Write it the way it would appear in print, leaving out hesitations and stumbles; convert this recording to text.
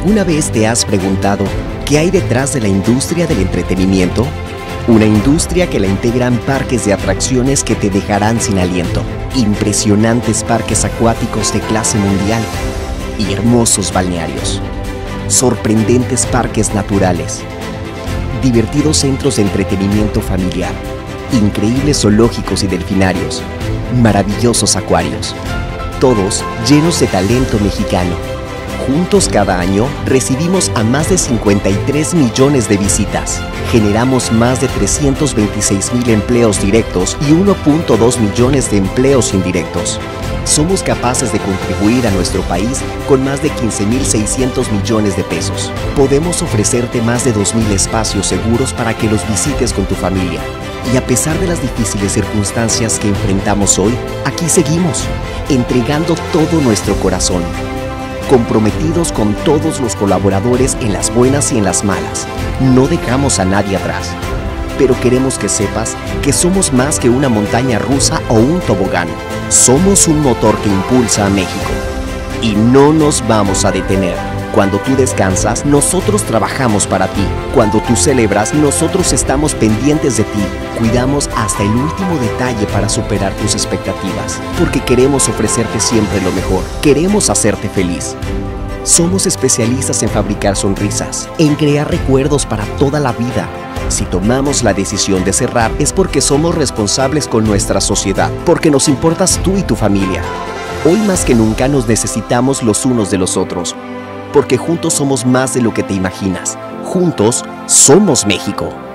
¿Alguna vez te has preguntado qué hay detrás de la industria del entretenimiento? Una industria que la integran parques de atracciones que te dejarán sin aliento, impresionantes parques acuáticos de clase mundial y hermosos balnearios, sorprendentes parques naturales, divertidos centros de entretenimiento familiar, increíbles zoológicos y delfinarios, maravillosos acuarios, todos llenos de talento mexicano. Juntos cada año recibimos a más de 53 millones de visitas. Generamos más de 326,000 empleos directos y 1.2 millones de empleos indirectos. Somos capaces de contribuir a nuestro país con más de 15,600 millones de pesos. Podemos ofrecerte más de 2,000 espacios seguros para que los visites con tu familia. Y a pesar de las difíciles circunstancias que enfrentamos hoy, aquí seguimos, entregando todo nuestro corazón, comprometidos con todos los colaboradores en las buenas y en las malas. No dejamos a nadie atrás. Pero queremos que sepas que somos más que una montaña rusa o un tobogán. Somos un motor que impulsa a México. Y no nos vamos a detener. Cuando tú descansas, nosotros trabajamos para ti. Cuando tú celebras, nosotros estamos pendientes de ti. Cuidamos hasta el último detalle para superar tus expectativas. Porque queremos ofrecerte siempre lo mejor. Queremos hacerte feliz. Somos especialistas en fabricar sonrisas, en crear recuerdos para toda la vida. Si tomamos la decisión de cerrar es porque somos responsables con nuestra sociedad, porque nos importas tú y tu familia. Hoy más que nunca nos necesitamos los unos de los otros, porque juntos somos más de lo que te imaginas. Juntos somos México.